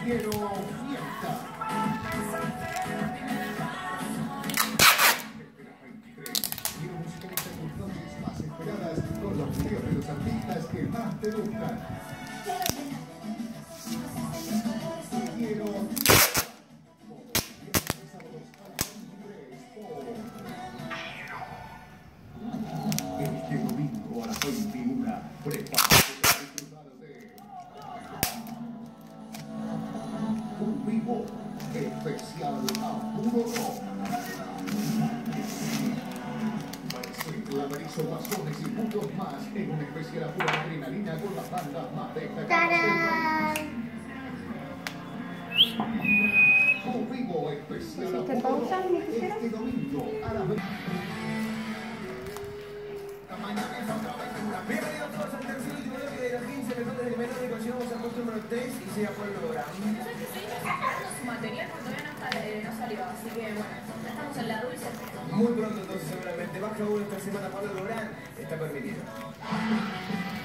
Quiero fiesta. Quiero musicalizar tus noches más esperadas con los videos de los artistas que más te gustan. Quiero este domingo a las 21, prepárate para disfrutar de un vivo especial a puro rock. Laberizo, Guasones y muchos más en un especial a pura adrenalina con las bandas más destacadas. Un vivo especial a puro rock este domingo a las 20. Bienvenidos todos al tercer último bloque de los 15 mejores del melódico. Llegamos al puesto número 3 y sea por el programa. Yo que seguimos esperando su material porque todavía no salió, así que bueno, ya estamos en la dulce. Muy pronto entonces seguramente. Baja uno esta semana, Pablo Lográn está permitido.